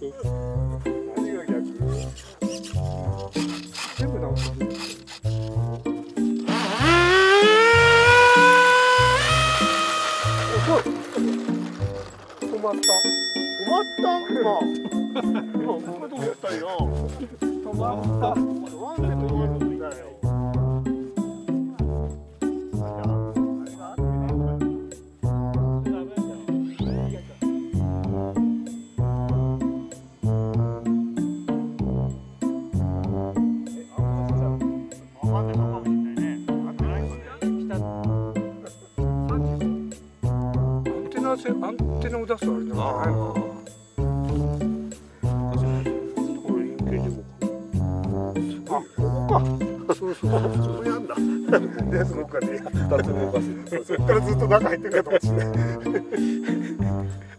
そうそう。何が逆？全部直す。遅い。止まった。 止まったんか。今動くと思ったよ。 止まった。 なんで止まるんだよ。 アンテナを出すあれなんじゃないのかな。これ人間でも。あ、ここか。そうそうそう。そこにあんだ。で、そこからね、2つ動かす。そこからずっと中入ってるかと思って。